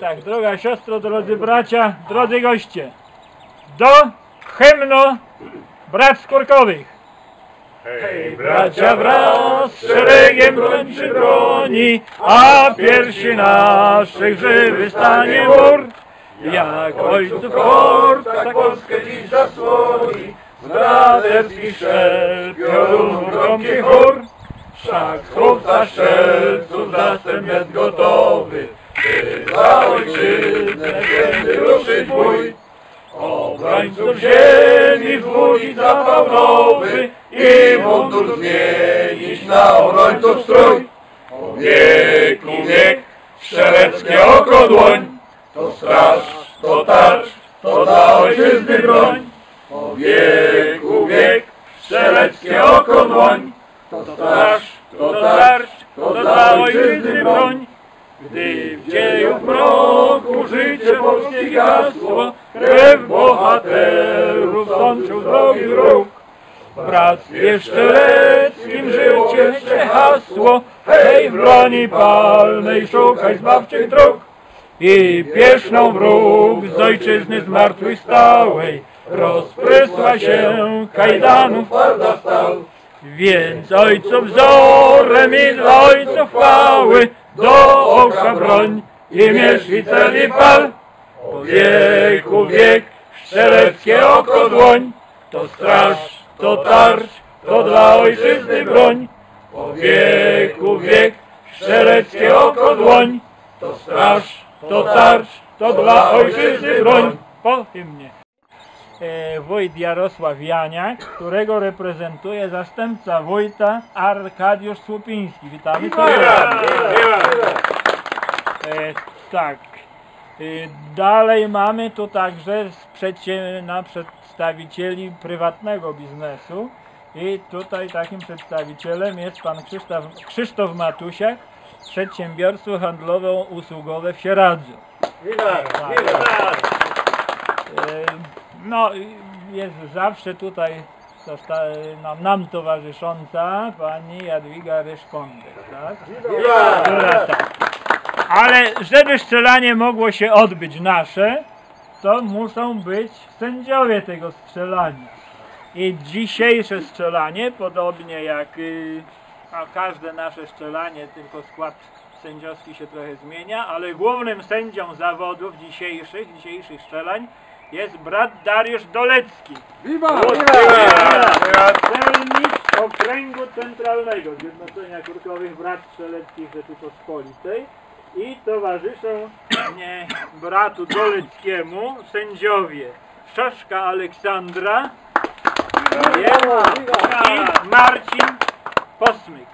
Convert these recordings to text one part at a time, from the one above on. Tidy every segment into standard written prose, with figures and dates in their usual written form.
tak, droga siostro, drodzy bracia, drodzy goście, do hymnu brat Skórkowych. Hej, bracia wraz z szeregiem broń przy broni, a piersi naszych żywy stanie mur. Jak ojców hord, tak Polskę dziś zasłoni, z braterskich szelb piorunów gromki chór. Wszak chłopca strzelców zastęp jest gotowy, by za ojczyznę święty ruszyć bój. Obrońców ziemi wzbudzić zapał nowy i mundur zmienić na obrońców strój. O wieku wiek, strzeleckie oko dłoń, to straż, to tarcz, to dla ojczyzny broń. O wieku wiek, strzeleckie oko dłoń, to straż, to tarcz, to dla ojczyzny broń. Gdy w dzieju mroku życie polskie gasło, krew bohaterów sączył drogi dróg. W bractwie szczeleckim życie jeszcze hasło, hej, w broni palnej szukaj zbawczych dróg. I pieszną wróg z ojczyzny zmartwychwstałej rozprysła się kajdanów twarda stal. Więc ojców wzorem i dla ojców chwały do oka broń i miecz i cel i pal. O wieku wiek, strzeleckie oko dłoń, to straż, to tarcz, to dla ojczyzny broń. O wieku wiek, strzeleckie oko dłoń, to straż, to tarcz, to dla ojczyzny broń. Po hymnie. Wójt Jarosław Janiak, którego reprezentuje zastępca wójta Arkadiusz Słupiński. Witamy. Tak. Dalej mamy tu także przedstawicieli prywatnego biznesu i tutaj takim przedstawicielem jest pan Krzysztof Matusiak, przedsiębiorstwo handlowo-usługowe w Sieradzu. No, jest zawsze tutaj nam towarzysząca pani Jadwiga Ryszkondek, tak? Ale żeby strzelanie mogło się odbyć nasze, to muszą być sędziowie tego strzelania. I dzisiejsze strzelanie, podobnie jak każde nasze strzelanie, tylko skład sędziowski się trochę zmienia, ale głównym sędzią zawodów dzisiejszych strzelań jest brat Dariusz Dolecki. Celnik Okręgu Centralnego Zjednoczenia Kurkowych Brat Strzeleckich Rzeczypospolitej i towarzyszą bratu Doleckiemu sędziowie Szaszka Aleksandra i Marcin Posmyk.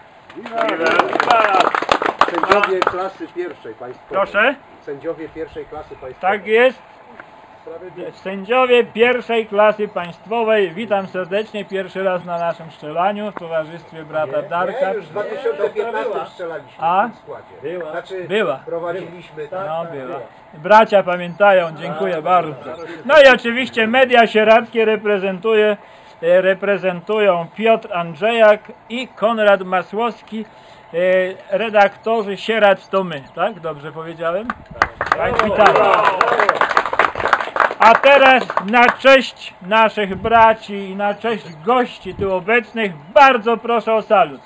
Sędziowie klasy pierwszej państwowej. Proszę? Sędziowie pierwszej klasy państwowej. Tak jest. Sędziowie pierwszej klasy państwowej. Witam serdecznie pierwszy raz na naszym strzelaniu w towarzystwie brata Darka. Już w 2015 strzelaliśmy w tym składzie. Była. Prowadziliśmy. No, była. Bracia pamiętają, dziękuję bardzo. No i oczywiście media sieradzkie reprezentują Piotr Andrzejak i Konrad Masłowski, redaktorzy Sieradz to my, tak? Dobrze powiedziałem? Tak, witamy. A teraz na cześć naszych braci i na cześć gości tu obecnych bardzo proszę o salut.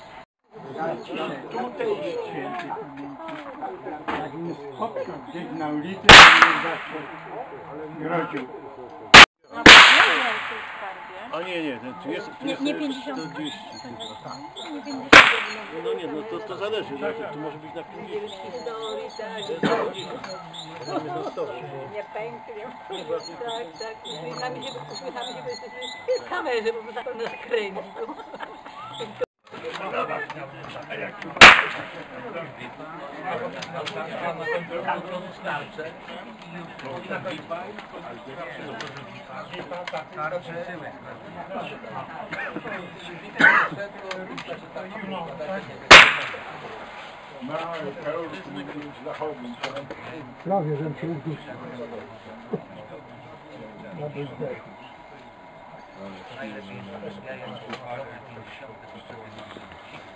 Gdzieś na ulicy groził. A nie, tu jest nie 50. 40. No nie, no to zależy, no, to może być na 50. Nie pęknie. Tak. Usłychamy się, bo jesteśmy w kamerze, bo to nas kręci. Prawie, żebym się udusił. Na bezdechu.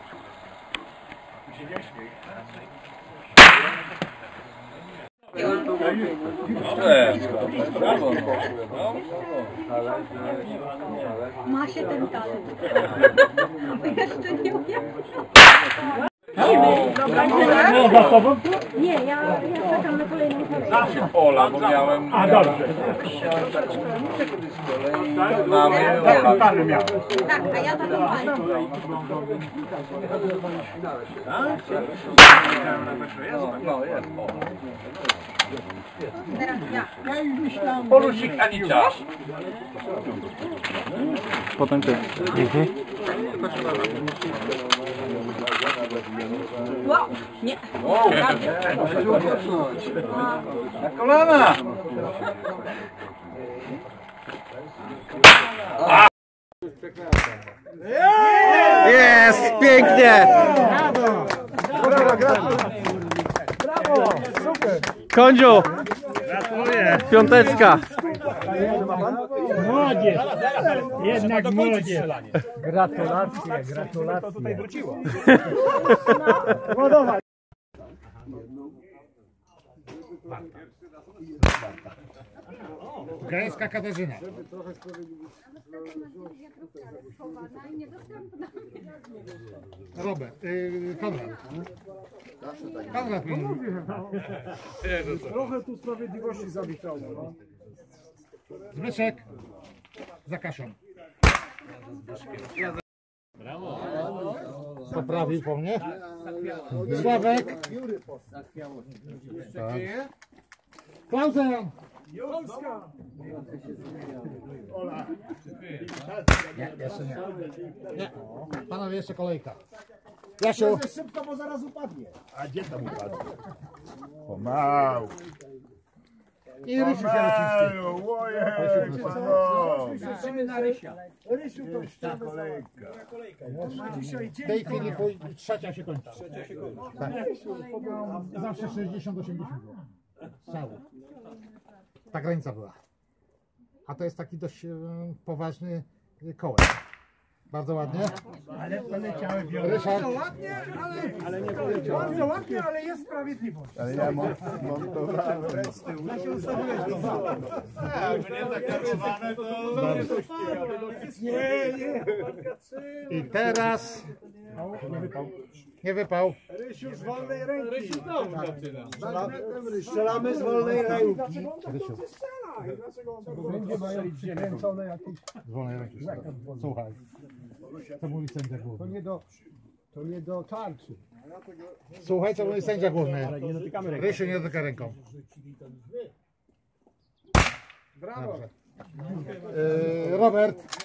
I on był Ma się ten talent. Jeszcze nie umiem. Nie, za tobą? Nie, ja czekam na kolejną kolejkę. Ola, bo miałem... A, dobrze. Mamy Ola. Tak, a ja taką panią. No, jest. Teraz ja. Porucznik Anicia. Potem ty. Wow, nie. Na kolana. Jest! Pięknie! Kądziu! Piąteczka! Młodzież! Jednak młodzież! Gratulacje, gratulacje. Gdańska Katarzyna. Robert, Konrad. Konrad mi mówi. Trochę tu sprawiedliwości zawitało. No. Zbyszek za Kaszą. Poprawił po mnie. Sławek. Tak. Klausen. Nie, jeszcze nie. Nie. Panowie, jeszcze kolejka. Jasiu. Szybko, bo zaraz upadnie. A gdzie tam upadnie? Pomału. I Rysiu Sierociński. Patrzymy na Rysia. Rysiu to ta kolejka. W tej chwili trzecia się kończy. Tak. Zawsze 60-80 było. Strzałów. Ta granica była. A to jest taki dość poważny kołek. Bardzo ładnie. Ale poleciały Ryszard. Bardzo ładnie, ale jest sprawiedliwość. Ale ja montowałem. I teraz nie wypał. Rysiu z wolnej ręki. Strzelamy z wolnej ręki. Rysiu. Będzie mają przykręcone jakieś... Z wolnej ręki. Słuchaj. Co mówi sędzia główny? To nie do tarczy. Słuchaj, co mówi sędzia główny. Rysiu nie dotyka ręką. Brawo. Dobrze. Robert.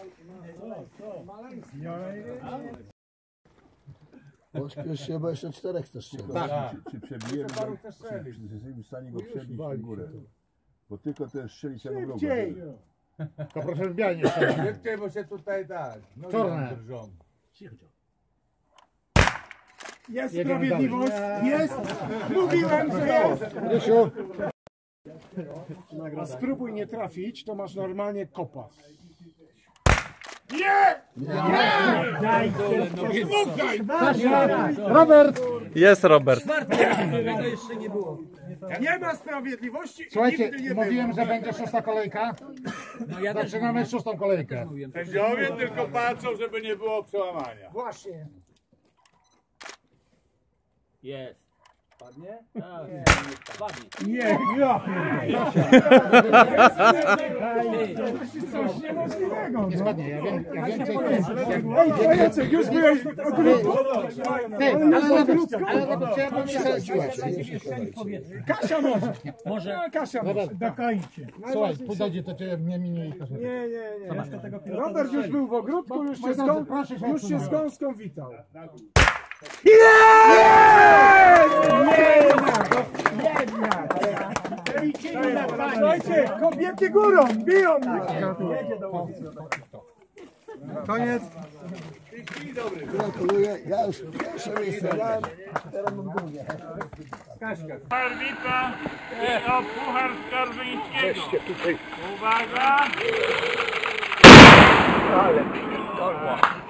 Pośpiesz się, bo jeszcze 4 chcesz strzelać. Tak. Czy przebijemy go, czy jesteśmy w stanie go przebić w górę. Bo tylko ten strzelić jak wroga. To proszę wbijanie. Szybciej, bo się tutaj tak. Czarne. Jest sprawiedliwość, jest. Mówiłem, że jest. Rysiu. A spróbuj nie trafić, to masz normalnie kopa. Robert. Jest Robert. Nie ma sprawiedliwości. Słuchajcie, Nigdy nie mówiłem, było. że będzie 6. kolejka. Zaczynamy 6. kolejkę. Sędziowie tylko patrzą, żeby nie było przełamania. Właśnie. Jest. Padnie? Tak. Padnie. Nie, coś niemożliwego. Nie spadnie, ja więcej... Ej, Jacek, już byłeś ogólnie. Ty, ale Robert, chciałem powiedzieć, że siłać. Kasia może. Może. No, Kasia może. Dokończcie. Słuchaj, podejdzie, to cię mnie minie i każe. Nie. Robert już był w ogródku, już się z gąską witał. Słuchajcie, kobiety górą, biją mnie. Koniec. Gratuluję, ja już pierwsze miejsce dałem, teraz mam drugie. Barwica i o puchar Skarżyńskiego. Uwaga! Ale